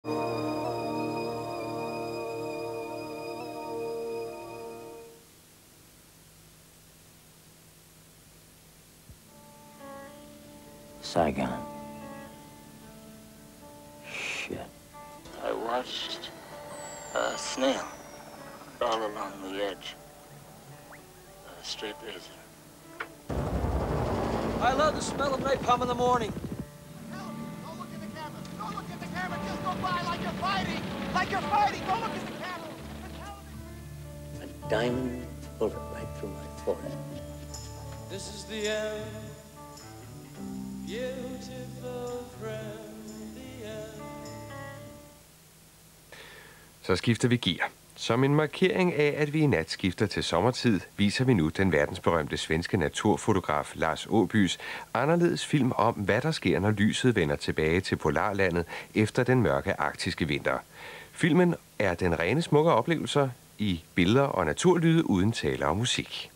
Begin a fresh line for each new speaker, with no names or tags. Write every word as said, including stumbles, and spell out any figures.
Saigon. Shit. I watched a snail crawl along the edge of a straight razor.
I love the smell of napalm in the morning.
Don't look at the camera. Don't look at the camera. Just go by like you're fighting. Like you're fighting. Don't look at the camera.
A diamond bullet right through my forehead.
This is the end. Beautiful friend, the end.
Så skifter vi gear. Som en markering af, at vi i nat skifter til sommertid, viser vi nu den verdensberømte svenske naturfotograf Lars Åbys anderledes film om, hvad der sker, når lyset vender tilbage til polarlandet efter den mørke arktiske vinter. Filmen er den rene smukke oplevelser i billeder og naturlyde uden tale og musik.